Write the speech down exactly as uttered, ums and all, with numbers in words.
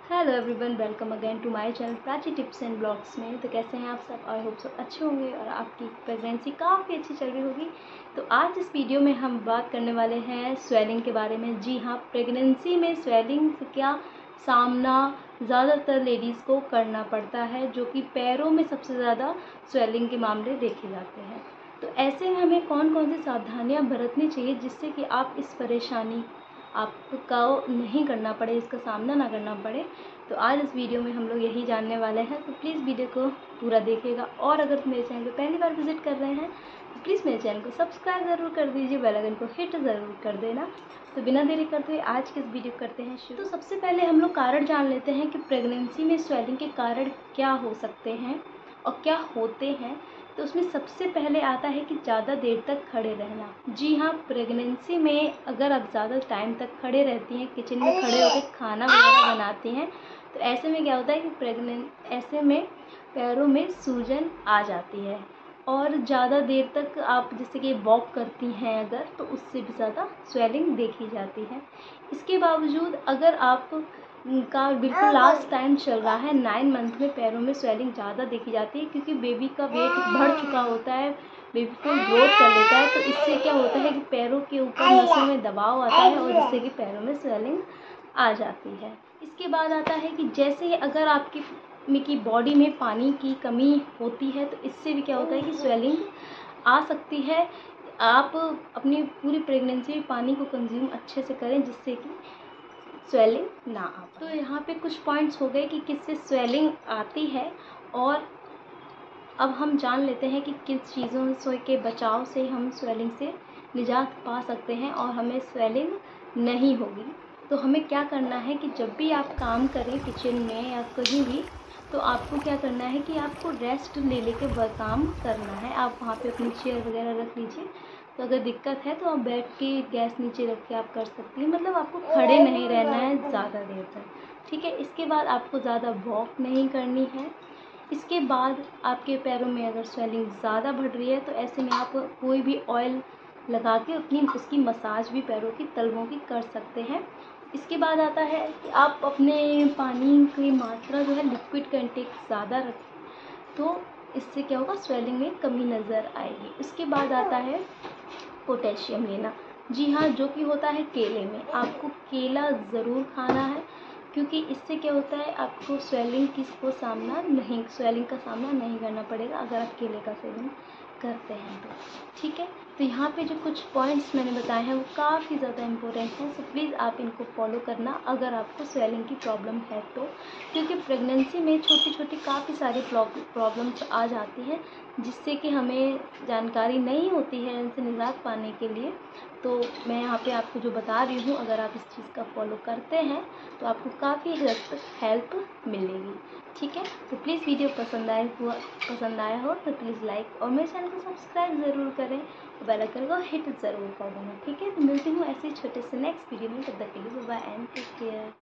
Hello everyone, welcome again to my channel Prachi tips and blogs में। तो कैसे हैं आप सब? आई होप सब अच्छे होंगे और आपकी प्रेगनेंसी काफ़ी अच्छी चल रही होगी। तो आज इस वीडियो में हम बात करने वाले हैं स्वेलिंग के बारे में। जी हाँ, प्रेगनेंसी में स्वेलिंग से क्या सामना ज़्यादातर लेडीज़ को करना पड़ता है, जो कि पैरों में सबसे ज़्यादा स्वेलिंग के मामले देखे जाते हैं। तो ऐसे में हमें कौन कौन सी सावधानियाँ बरतनी चाहिए जिससे कि आप इस परेशानी आपको नहीं करना पड़े, इसका सामना ना करना पड़े। तो आज इस वीडियो में हम लोग यही जानने वाले हैं। तो प्लीज़ वीडियो को पूरा देखिएगा और अगर मेरे चैनल पर पहली बार विजिट कर रहे हैं तो प्लीज़ मेरे चैनल को सब्सक्राइब ज़रूर कर दीजिए, बेल आइकन को हिट ज़रूर कर देना। तो बिना देरी करते हुए आज की इस वीडियो करते हैं शुरू। तो सबसे पहले हम लोग कारण जान लेते हैं कि प्रेगनेंसी में स्वेलिंग के कारण क्या हो सकते हैं और क्या होते हैं। तो उसमें सबसे पहले आता है कि ज़्यादा देर तक खड़े रहना। जी हाँ, प्रेगनेंसी में अगर आप ज़्यादा टाइम तक खड़े रहती हैं, किचन में खड़े होकर खाना वगैरह बनाती हैं, तो ऐसे में क्या होता है कि प्रेगनेंट ऐसे में पैरों में सूजन आ जाती है। और ज़्यादा देर तक आप जैसे कि वॉक करती हैं अगर, तो उससे भी ज़्यादा स्वेलिंग देखी जाती है। इसके बावजूद अगर आप का बिल्कुल लास्ट टाइम चल रहा है, नाइन मंथ में पैरों में स्वेलिंग ज़्यादा देखी जाती है, क्योंकि बेबी का वेट बढ़ चुका होता है, बेबी फुल ग्रोथ कर लेता है। तो इससे क्या होता है कि पैरों के ऊपर नसों में दबाव आता है और जिससे कि पैरों में स्वेलिंग आ जाती है। इसके बाद आता है कि जैसे अगर आपकी में की बॉडी में पानी की कमी होती है, तो इससे भी क्या होता है कि स्वेलिंग आ सकती है। आप अपनी पूरी प्रेगनेंसी में पानी को कंज्यूम अच्छे से करें जिससे कि स्वेलिंग ना आ पाए। तो यहाँ पे कुछ पॉइंट्स हो गए कि किससे स्वेलिंग आती है, और अब हम जान लेते हैं कि किस चीज़ों से के बचाव से हम स्वेलिंग से निजात पा सकते हैं और हमें स्वेलिंग नहीं होगी। तो हमें क्या करना है कि जब भी आप काम करें किचन में या कहीं भी, तो आपको क्या करना है कि आपको रेस्ट ले लेके वह काम करना है। आप वहाँ पे अपनी चेयर वगैरह रख लीजिए। तो अगर दिक्कत है तो आप बैठ के गैस नीचे रख के आप कर सकती हैं, मतलब आपको खड़े नहीं रहना है ज़्यादा देर तक, ठीक है। इसके बाद आपको ज़्यादा वॉक नहीं करनी है। इसके बाद आपके पैरों में अगर स्वेलिंग ज़्यादा बढ़ रही है, तो ऐसे में आप कोई भी ऑयल लगा के अपनी उसकी मसाज भी पैरों की तलवों की कर सकते हैं। इसके बाद आता है कि आप अपने पानी की मात्रा जो है लिक्विड कंटेंट ज़्यादा रखें, तो इससे क्या होगा, स्वेलिंग में कमी नज़र आएगी। इसके बाद आता है पोटेशियम लेना। जी हाँ, जो कि होता है केले में। आपको केला ज़रूर खाना है, क्योंकि इससे क्या होता है, आपको स्वेलिंग की को सामना नहीं स्वेलिंग का सामना नहीं करना पड़ेगा अगर आप केले का सेवन करते हैं तो, ठीक है। तो यहाँ पे जो कुछ पॉइंट्स मैंने बताए हैं वो काफ़ी ज़्यादा इम्पोर्टेंट हैं। सो प्लीज़ आप इनको फॉलो करना अगर आपको स्वेलिंग की प्रॉब्लम है तो, क्योंकि प्रेगनेंसी में छोटी छोटी काफ़ी सारी प्रॉब्लम्स आ जाती हैं जिससे कि हमें जानकारी नहीं होती है इनसे निजात पाने के लिए। तो मैं यहाँ पे आपको जो बता रही हूँ, अगर आप इस चीज़ का फॉलो करते हैं तो आपको काफ़ी हद तक हेल्प मिलेगी, ठीक है। तो प्लीज़ वीडियो पसंद आए हुआ पसंद आया हो तो प्लीज़ लाइक और मेरे चैनल को सब्सक्राइब ज़रूर करें और बेल आइकन को हिट ज़रूर कर देना, ठीक है। तो मिलती हूँ ऐसे छोटे से नेक्स्ट वीडियो में। तब तक के लिए बाय एंड टेक केयर।